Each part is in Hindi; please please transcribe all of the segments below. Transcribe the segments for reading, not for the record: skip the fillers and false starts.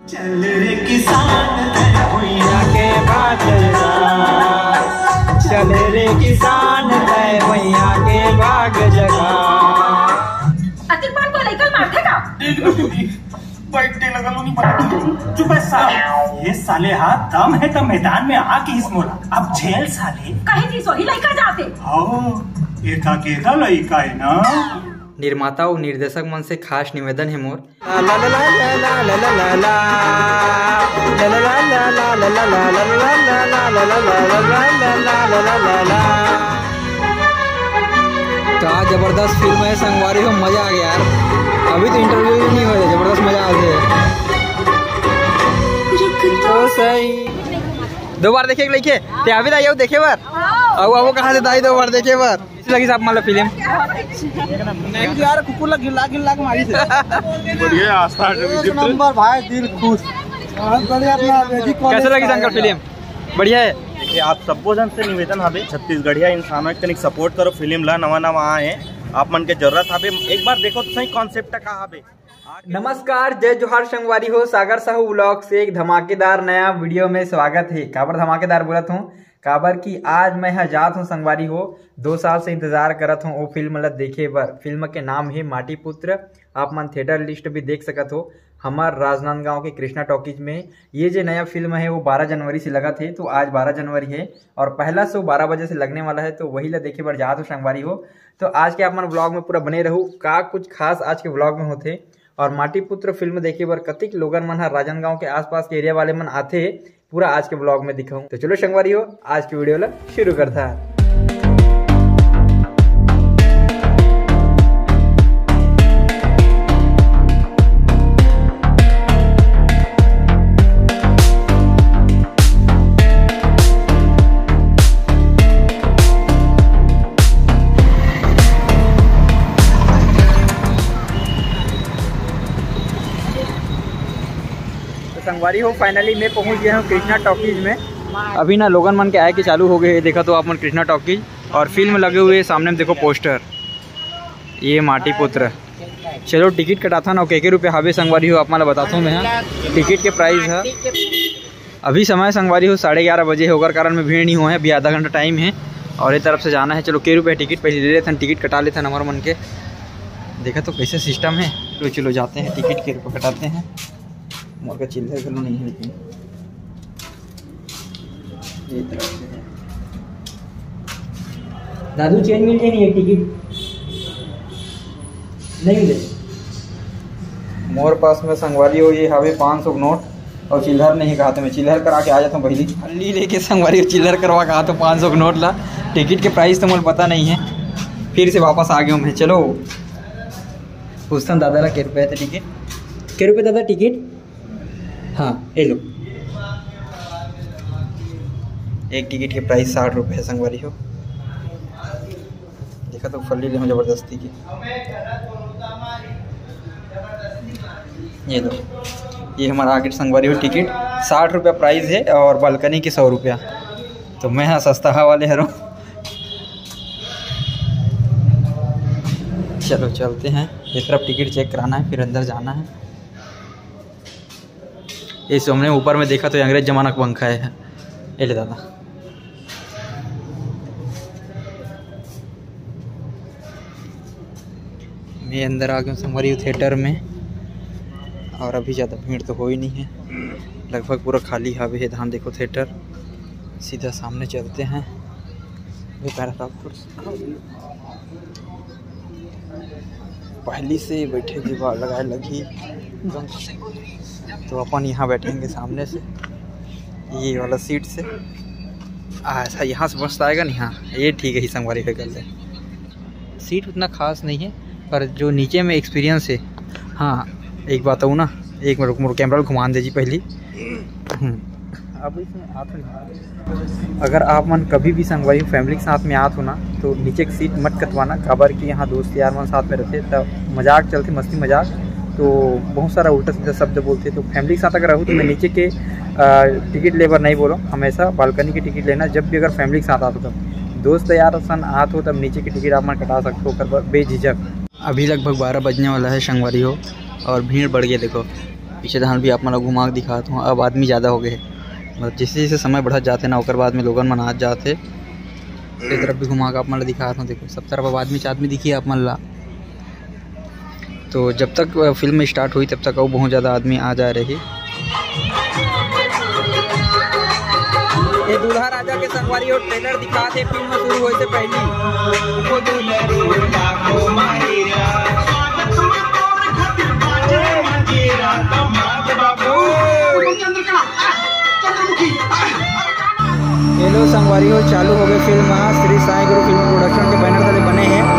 चल रे किसान भुइया के बाग चल रे किसान भैया के बाग जगा। अतिक्रमण को लेकर मारते का बैठने लगा लो नहीं चुप है साले। ये साले हाथ दम है तो मैदान में आके इस मोला अब झेल साले कहीं थी सोही लेकर जाते हो एका केका लइका है ना। निर्माता और निर्देशक मन से खास निवेदन है मोर क्या जबरदस्त फिल्म है संगवारी हो, मजा आ गया यार। अभी तो इंटरव्यू भी नहीं हुआ, जबरदस्त मजा आ गया। तो सही दो बार देखे लेके ते अभी दाई देखे बार अब कहाँ से दाई दो बार देखे बार लगी साहब मतलब फिल्म यार कुकुर लग गिल्ला मारी से बढ़िया आस्था नंबर भाई दिल खुश कैसे लगी शंकर फिल्म? बढ़िया है। आप सबो जन से निवेदन हवे छत्तीसगढ़िया इंसानों के तनिक सपोर्ट करो फिल्म ला नवा आए आप मन के जरूरत हवे एक बार देखो तो सही कॉन्सेप्ट का हवे। नमस्कार, जय जोहार संगवारी हो। सागर साहू व्लॉग से एक धमाकेदार नया वीडियो में स्वागत है। काबर धमाकेदार बोलत हूँ काबर की आज मैं यहाँ जात हूँ संगवारी हो। 2 साल से इंतजार करत हूँ वो फिल्म ला देखे बर। फिल्म के नाम है माटी पुत्र। आप मन थिएटर लिस्ट भी देख सकत हो हमार राजनांदगांव के कृष्णा टॉकीज में। ये जो नया फिल्म है वो 12 जनवरी से लगा थे, तो आज 12 जनवरी है और पहला शो 12 बजे से लगने वाला है, तो वही ला देखे बर जात हो संगवारी हो। तो आज के आप मन ब्लॉग में पूरा बने रहू का कुछ खास आज के ब्लॉग में होते। और माटी पुत्र फिल्म देखे बर कतिक लोगन मन है राजनांदगांव के आसपास के एरिया वाले मन आते पूरा आज के ब्लॉग में दिखाऊं। तो चलो संगवारी हो आज की वीडियो ला शुरू करता है। संगवारी हो फाइनली मैं पहुंच गया हूँ कृष्णा टॉकीज में। अभी ना लोगन मन के आए के चालू हो गए, देखा तो आप मन कृष्णा टॉकीज और फिल्म लगे हुए सामने में देखो पोस्टर ये माटी पुत्र। चलो टिकट कटाता ना के रुपये हावे संगवारी हो आप मैं बताता हूँ मैं। टिकट के प्राइस है अभी समय संगवारी हो 11:30 बजे होकर कारण में भीड़ नहीं हुआ है, अभी आधा घंटा टाइम है और ये तरफ से जाना है। चलो के रुपये टिकट पहले ले लेते हैं, टिकट कटा लेते हैं हमारे मन के। देखा तो कैसे सिस्टम है। तो चलो जाते हैं टिकट के रुपये कटाते हैं। मोर का चिल्लर गलो नहीं है लेकिन ये तरफ से है। दादू चेंज मिल जाए नहीं एक टिकट नहीं मिले मोर पास में संगवारी हो। ये हावे 500 नोट और चिल्लर नहीं कहा तो मैं चिल्लर करा के आ जाता हूँ पहली हल्ली लेके संगवारी हो। चिल्लर करवा कहा तो 500 नोट ला। टिकट के प्राइस तो मुझे पता नहीं है, फिर से वापस आ गया हूँ मैं। चलो पूछता हूँ दादा ला के रुपये थे टिकट के रुपये दादा टिकट। हाँ ये लो एक टिकट के प्राइस 60 रुपये है संगवारी हो। देखा तो फल्ली ले जबरदस्ती की। ये लो ये हमारा आगे संगवारी हो टिकट 60 रुपया प्राइस है और बालकनी की 100 रुपया। तो मैं हाँ सस्ता वाले हरों। चलो चलते हैं, एक तरफ टिकट चेक कराना है फिर अंदर जाना है। ये हमने ऊपर में देखा तो अंग्रेज जमाना का पंखा है। ये ले दादा मैं अंदर आ गया संगवारी थिएटर में और अभी ज़्यादा भीड़ तो हो ही नहीं है, लगभग पूरा खाली हावे है। धान देखो थिएटर सीधा सामने चलते हैं। ये पैराग्राफ पहली से बैठे दीवार लगाए लगी तो अपन यहाँ बैठेंगे सामने से ये वाला सीट से। ऐसा यहाँ से बस आएगा नहीं। हाँ ये ठीक है ही संगवारी का गल है। सीट उतना खास नहीं है पर जो नीचे में एक्सपीरियंस है। हाँ एक बात हूँ ना, एक मिनट कैमरा घुमान दे जी पहली। अब इसमें अगर आप मन कभी भी संगवारी फैमिली के साथ में आत हो ना तो नीचे की सीट मत कटवाना। काबर कि यहाँ दोस्त यार मन साथ में रहते तब मजाक चलते मस्ती मजाक तो बहुत सारा उल्टा सीधा शब्द बोलते। तो फैमिली के साथ अगर रहूँ तो मैं नीचे के टिकट लेबर नहीं बोलो, हमेशा बालकनी की टिकट लेना। जब भी अगर फैमिली के साथ आते हो तब दोस्त यार सन आत हो तब नीचे की टिकट आप मन कटा सकते हो बेझिझक। अभी लगभग 12 बजने वाला है संगवारी हो और भीड़ बढ़ गई देखो। पीछे धान भी आप मतलब घुमा के दिखाता हूँ। अब आदमी ज़्यादा हो गए, मतलब जैसे जैसे समय बढ़त जाते ना ओकर बाद में लोगन मन आ जाते। एक तरफ भी घुमा के आप मतलब दिखाता हूँ। देखो सब तरफ अब आदमी दिखिए आप मन ला। तो जब तक फिल्म स्टार्ट हुई तब तक और बहुत ज़्यादा आदमी आ जा रही। ये दूल्हा राजा के संगवारी और ट्रेलर दिखा थे फिल्म शुरू होने से पहले। हेलो संगवारी हो, चालू हो गई फिल्म। श्री साई गुरु फिल्म प्रोडक्शन के बैनर तले बने हैं।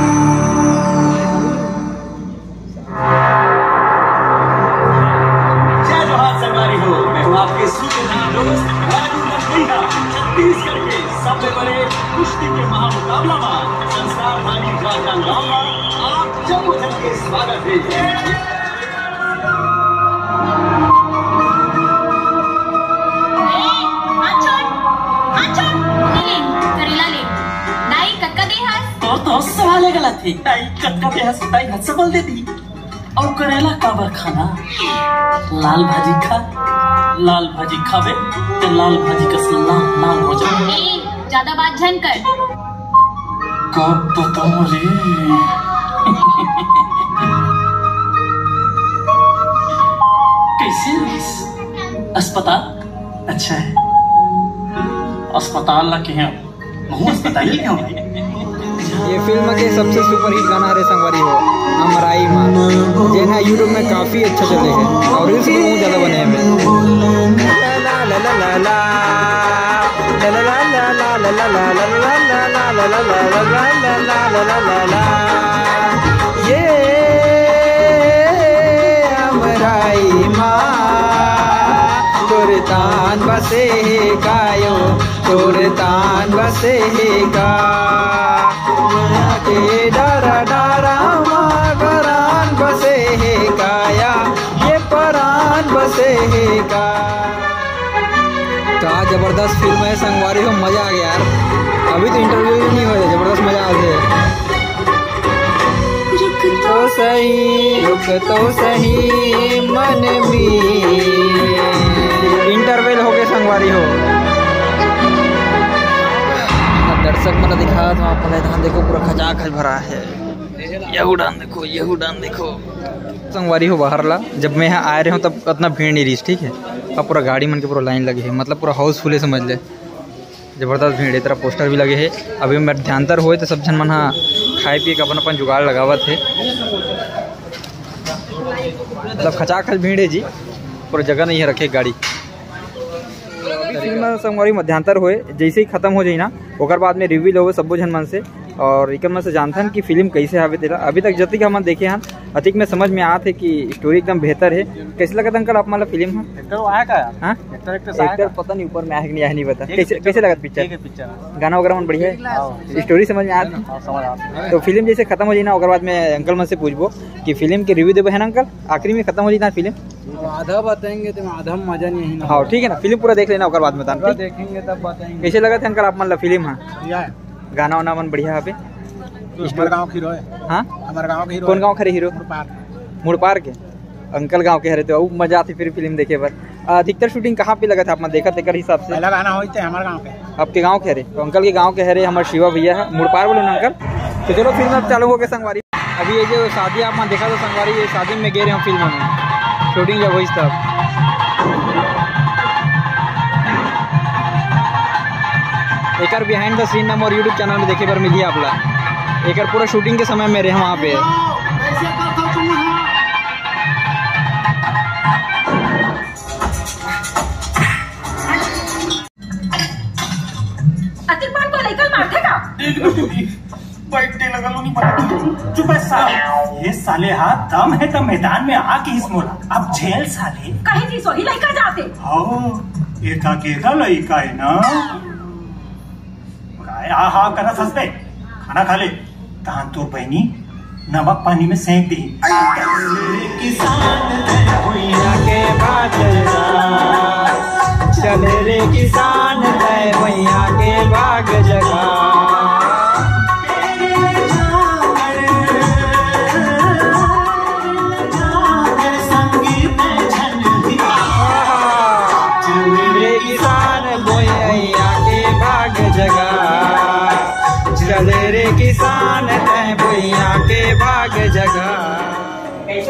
जय जोहार संगवारी हो, मैं हूं आपके सूत्रधार दोस्त राजू लखीना। छत्तीसगढ़ के सबसे बड़े कुश्ती के महामुकाबला में संस्कार धानी राजा लामा आप जम्मू के स्वागत है। तो सवाल गलत थी। ताई कटका पे हंस ताई हंस बोल देती। और करेला काबर खाना? लाल भाजी खा, लाल भाजी खावे तो लाल भाजी का लाल हो जाए। ज्यादा बात झन कर। कब बताऊं रे? कैसे अस्पताल अच्छा है। अस्पताल लगे हैं बहु अस्पताल ही क्यों? ये फिल्म के सबसे सुपरहिट गाना हरे संगवारी हो हमराई माँ, जे ना यूट्यूब में काफ़ी अच्छा चले हैं और रील्स भी बहुत ज़्यादा बने हैं। ये हमराई माँ तुरतान बसे गायो, तुरतान बसे गा के डारा डारा परान बसे है गाया, ये परान बसे है गा। क्या जबरदस्त फिल्म है संगवारी हो, मजा आ गया यार। अभी तो इंटरव्यू भी नहीं हुआ, जबरदस्त मजा आ गया। रुक तो सही मन में इंटरवल हो गए संगवारी हो। दर्शक मतलब दिखा तो आप धान देखो पूरा खचाखच भरा है। यहू डान देखो, यहू डान देखो संगवारी हो। बाहर ला जब मैं यहाँ आए रहे हूँ तब उतना भीड़ नहीं रही, ठीक है। अब पूरा गाड़ी मन के पूरा लाइन लगे है, मतलब पूरा हाउसफुल है समझ ले। जबरदस्त भीड़ है, तरह पोस्टर भी लगे है। अभी मध्यांतर हुए तो सब जन मन हाँ खाए पिए का अपन अपन जुगाड़ लगावत है। मतलब खचाखच भीड़ है जी, पूरा जगह नहीं है रखे गाड़ी। फिल्म संगवारी मध्यांतर हुए जैसे ही खत्म हो जाए ना ओकर बाद में रिव्यू हो सबो झन मन से। और एक मन से जानथन कि फिल्म कैसे आवे तेरा। अभी तक जतिक हम देखे हैं अतिक में समझ में आते कि स्टोरी एकदम बेहतर है। कैसे लगा अंकल आप मतलब फिल्म? एक्टर पता नहीं ऊपर में आया नहीं पता। कैसे लगा पिक्चर? गाना वगैरह मन बढ़िया है, स्टोरी समझ में आती। तो फिल्म जैसे खत्म हो जाए ना ओकर बाद में अंकल मन से पूछबो कि फिल्म के रिव्यू देबो है ना अंकल? आखिरी में खत्म हो जाए ना फिल्म आधा बताएंगे तो आधा मजा नहीं है। हाँ ठीक है ना, फिल्म पूरा देख लेना ओकर बाद में बताना। देखेंगे तब बताएंगे। कैसे लगा था अंकल आप मतलब फिल्म? हाँ गाना वाना मन बढ़िया है। हमारे गांव के हीरो है। हाँ हमारे गांव के हीरो। कौन गांव खरे हीरो? मुड़पार के अंकल गांव के हरे। तो वो मजा आती फिर फिल्म देखे पर। अधिकतर शूटिंग कहाँ पे लगा था आप देखा तेकर हिसाब से? पहला गाना होते हमारे गांव के। आपके गांव के हरे? तो अंकल के गांव के हरे हमारे शिवा भैया है, मुड़पार बोलो ना अंकल। तो चलो फिल्म अब चालू हो गया संगवारी। अभी ये जो शादी आप देखा तो संगवारी, ये शादी में गए रहे हम फिल्म में शूटिंग जब हुई तब। एक बिहाइंड द सीन नाम और यूट्यूब चैनल में देखे पर मिली आपला। एक पूरा शूटिंग के समय में रहे वहाँ पे। अतिपान को लेकर मारते का? बैठने लगा लो नहीं पता। चुप है साले। ये साले हाथ दम है तो मैदान में आके इस मोला। अब झेल साले। कहीं थी सोही लड़का जाते। हाँ एका केका लड़का है ना। हाँ करना सस्ते खाना खा ले। धान तो बहनी नमक पानी में सेंक दी। किसान के बाग चले रे किसान भैया के बाग जगा। संगीत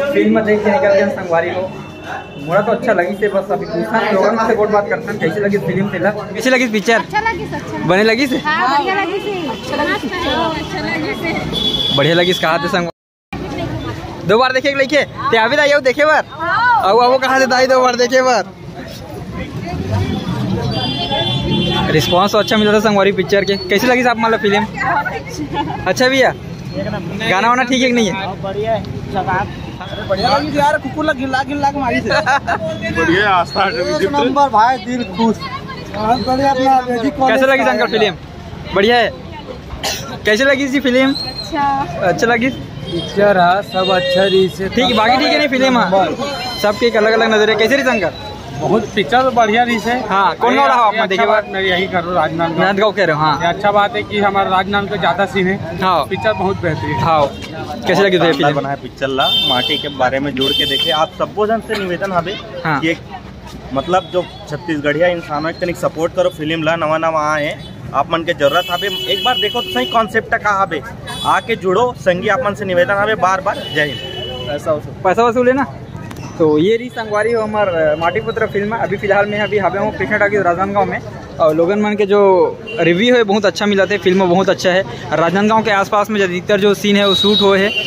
फिल्म देख के निकल गए संगवारी हो। मोरा तो अच्छा लगी से, बस अभी पूछना लोगों से बहुत बात करते हैं कैसी लगी फिल्म फिलहाल, कैसी लगी पिक्चर? अच्छा लगी, अच्छा बने लगी से? हाँ, बढ़िया लगी से, अच्छा लगी से, बढ़िया लगी कहा थे संग 2 बार देखे लेके ते अभी दाई देखे बार आओ कहाँ से दाई 2 बार देखे बार। रिस्पांस तो अच्छा मिला था संगवारी पिक्चर के। कैसी लगी साहब मतलब फिल्म? अच्छा भैया, गाना वाना ठीक है कि नहीं है? बढ़िया है, बढ़िया लगी यार। कुकुर लग गिल्ला गिल्ला के मारी से बढ़िया आस्था नंबर भाई, दिल खुश। बहुत बढ़िया अपना बेटी को। कैसे लगी शंकर फिल्म? बढ़िया है। कैसे लगी थी फिल्म? अच्छा लगी पिक्चर है सब अच्छा रही से, ठीक है, बाकी ठीक है नहीं फिल्म सबके एक अलग अलग नजर है। कैसे रही शंकर? बहुत पिक्चर तो बढ़िया रही से। हाँ, कौन गाँव रहा आपने देखे बार? मैं यही कर रहा हूँ, राजनांदगांव। राजनांदगांव कह रहे हो? हाँ, ये अच्छा बात है कि हमारा राजनांदगांव का ज्यादा सीन है। हाँ, पिक्चर बहुत बेहतरीन। हाँ, कैसे लगी थी फिल्म? बनाया पिक्चर ला माटी के बारे में जोड़ के देखे। आप सबको जन से निवेदन हवे हाँ। कि मतलब जो छत्तीसगढ़िया इंसानों के सपोर्ट करो। फिल्म ला नवा आए आप मन के जरूरत हवे, एक बार देखो तो सही कॉन्सेप्ट का हवे, आके जुड़ो संगी। आप मन से निवेदन हवे बार बार। जय हिंद। पैसा वसूले ना। तो ये रही संगवारी हो हमार माटीपुत्र फिल्म। अभी फिलहाल में अभी हवे हूँ कृष्णा टाकी राजनांदगांव में, और लोगन मन के जो रिव्यू है बहुत अच्छा मिला था। फिल्म बहुत अच्छा है। राजनांदगांव के आसपास में अधिकतर जो सीन है वो शूट हुए है,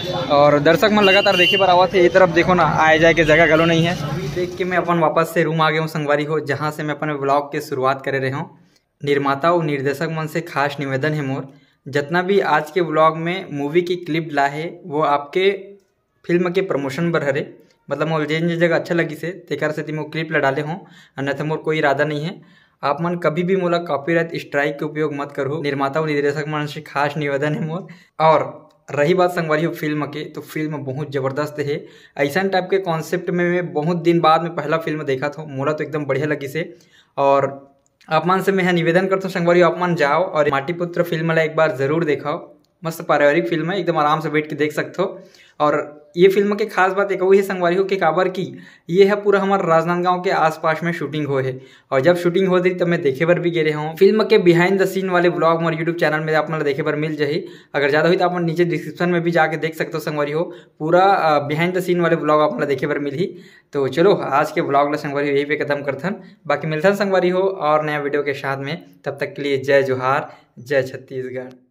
और दर्शक मन लगातार देखे पर आवा थे। ये तरफ देखो ना, आए जाए के जगह गलो नहीं है। देख के मैं अपन वापस से रूम आ गया हूँ संगवारी हो, जहाँ से मैं अपने ब्लॉग के शुरुआत करे रहे हूँ। निर्माता और निर्देशक मन से खास निवेदन है मोर, जितना भी आज के ब्लॉग में मूवी की क्लिप ला है वो आपके फिल्म के प्रमोशन बर हरे। मतलब मोर जिन जगह अच्छा लगी से तेकर से मैं क्लिप ला डाले हूँ, अन्यथा मोर कोई इरादा नहीं है। आप मन कभी भी मोला कॉपीराइट स्ट्राइक के उपयोग मत करो। निर्माता और निर्देशक मन से खास निवेदन है मोर। और रही बात संगवारी हो फिल्म के, तो फिल्म बहुत ज़बरदस्त है। ऐसा टाइप के कॉन्सेप्ट में मैं बहुत दिन बाद में पहला फिल्म देखा था, मोला तो एकदम बढ़िया लगी से। और आप मन से मैं निवेदन करता हूँ संगवारी आप मन जाओ और माटीपुत्र फिल्म ला एक बार ज़रूर दिखाओ। मस्त पारिवारिक फिल्म है, एकदम आराम से बैठ के देख सकते हो। और ये फिल्म के खास बात एक वही है संगवारी हो कि काबर की ये है पूरा हमारा राजनांदगांव के आसपास में शूटिंग हो है। और जब शूटिंग हो रही तब मैं देखे बर भी गए रहा हूँ। फिल्म के बिहाइंड द सीन वाले ब्लॉग हमारे यूट्यूब चैनल में आप देखे बर मिल जाए। अगर ज़्यादा हुई तो आप नीचे डिस्क्रिप्शन में भी जाके देख सकते हो संगवारी हो। पूरा बिहाइंड द सीन वाले ब्लॉग आप देखे बर मिल ही। तो चलो आज के ब्लॉग ला संगवारी हो यही पे खत्म करथन। बाकी मिलथन संगवारी हो और नया वीडियो के साथ में। तब तक के लिए जय जोहार, जय छत्तीसगढ़।